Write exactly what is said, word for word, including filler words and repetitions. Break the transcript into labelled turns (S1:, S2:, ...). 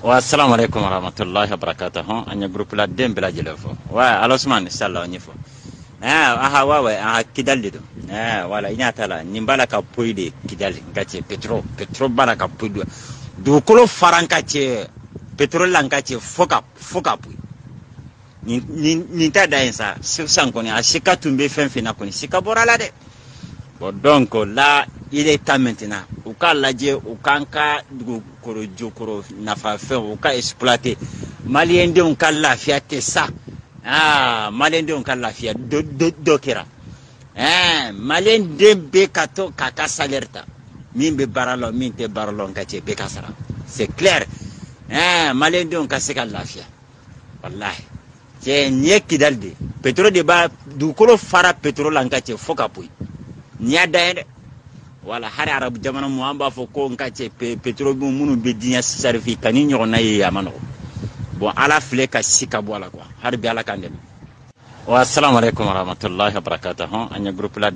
S1: Wa assalamu alaikum warahmatullahi wabarakatuh. Anya groupe la dem bela jelefo. Wa alosman sallallahu nyefo. Eh aha wa wa aha kidal do. Eh wala inyata la nimbala ka poide kidal ngache petro petro bala ka poide. Du kolo faranka che petrol lanka che foka foka pu. Ni ni ni ta da insa san koni ashika tumbe fen fina koni sika borala de. Bon donc là il est temps maintenant ou ka laje ou kanka dugu koro jokoro nafa fe ou ka exploiter malien de on ka lafia te ça ah malien de on ka lafia do do dokera eh malien de be kato kaka salerta min be baralo min te baralo ngache be kasara c'est clair eh malien de on ka se ka lafia wallahi je nyeki dalde pétrole de ba du kolo fara pétrole ngache foka pui niada wala hari arab jamana mo amba fo ko ngache pétrole bu munu be dinya servi kani nyona ye yamano bon ala fle ka sika bola quoi har bi ala kandem wa assalamu alaikum warahmatullahi wabarakatuh anya groupe la